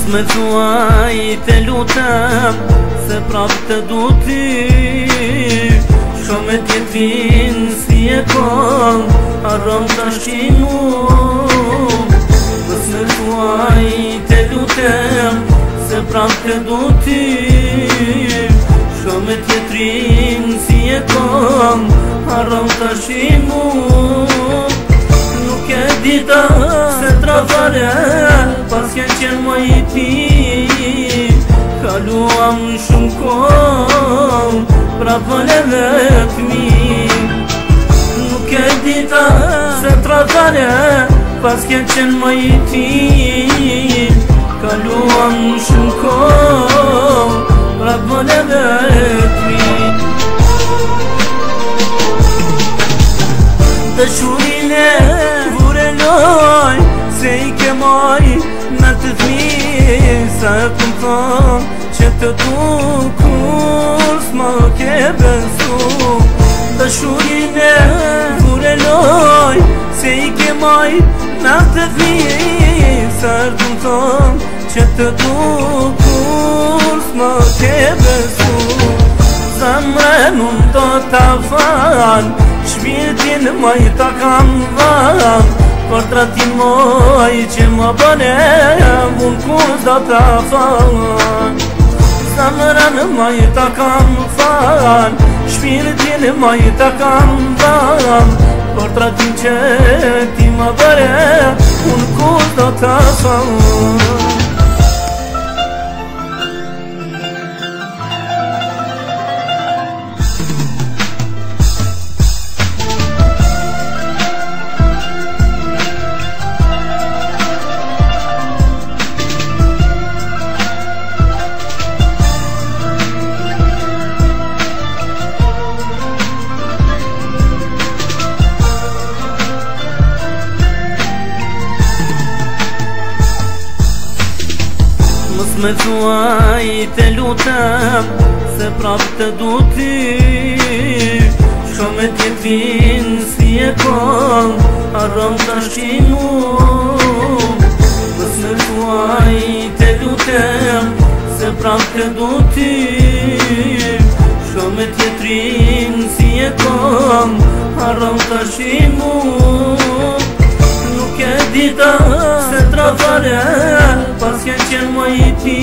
më thuaj të lutem se prap të du ty. Shko me tjetin si e kom, arrom të shqimu. Mës më thuaj të lutem se prap të du ty. Shko me tjetrin si e kom, arrom të shqimu. Nuk e dita se trafare pas kjen qenë më i ti. Kaluam shumë kohë pra pëlleve t'mi. Nuk e dita se trafare pas kjen qenë më i ti. Kaluam shumë kohë pra pëlleve t'mi. Dëshurine vureloj se i ke moj në të thmi. Sa e të më thonë që të tu kur s'ma ke besu. Dëshurine vureloj se i ke moj në të thmi. Sa e të më thonë që të tu kur s'ma ke besu. Zemre nuk do t'a fal, shpirtin moj ta kam val. Për tratin moj që më bëne, unë kur do t'a fal. Zemrën moj ta kam fal, shpirtin moj ta kam val. Për tratin që ti më bëne, unë kur do t'a fal. Mës më thuaj të lutem se prap të du ty. Shko me tjetin si e kom, arrom të shqimu. Mës më thuaj të lutem se prap të du ty. Shko me tjetrin si e kom, arrom të shqimu. Nuk e dita se trafare pas kjen qenë më i ti.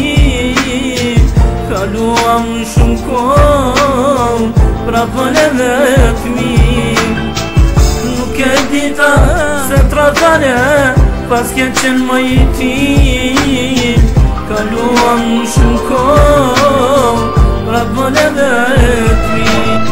Kaluam shumë kohë pra pëlleve t'mi. Nuk e dita se trafare pas kjen qenë më i ti. Kaluam shumë kohë pra pëlleve t'mi.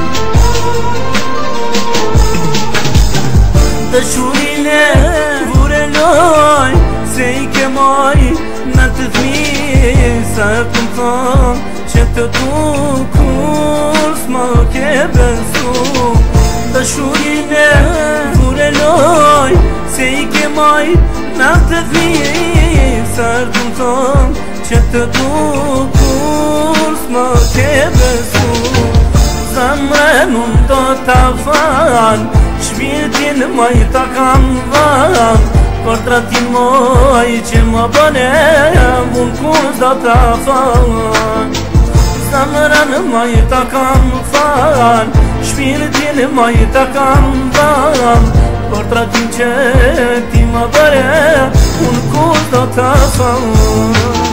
Dëshurine vureloj se i ke moj në të thmi. Sa e të më thonë që të tu kur s'ma ke besu. Dëshurine vureloj se i ke moj në të thmi. Sa e të më thonë që të tu kur s'ma ke besu. Zemre nuk do t'a fal, shpirtin moj ta kam val. Për tratin moj që më bëne, unë kur do t'a fal. Zemrën moj ta kam fal, shpirtin moj ta kam val. Për tratin që ti më bëne, unë kur do t'a fal.